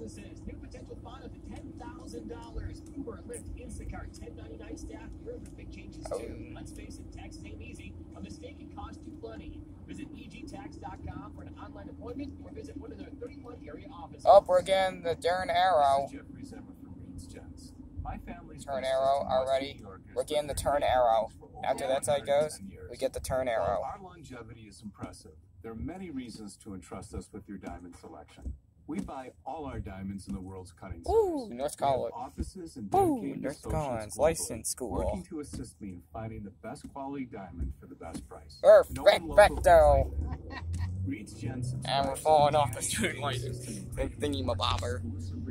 businesses. New potential fine up to $10,000. Uber, Lyft, Instacart, 1099 staff. You're in for big changes too. Let's face it, taxes ain't easy. A mistake can cost you plenty. Visit egtax.com for an online appointment or visit one of their 31 area offices. Oh, we're getting the darn arrow. Turn arrow already. We're getting the turn arrow. After that side goes, we get the turn arrow. Our longevity is impressive. There are many reasons to entrust us with your diamond selection. We buy all our diamonds in the world's cutting centers. Ooh, North College. Offices and Ooh, North College License School. Working to assist me in finding the best quality diamond for the best price. Perfecto. Reed's Jensen. And we're falling off the student license thingy-mabobber.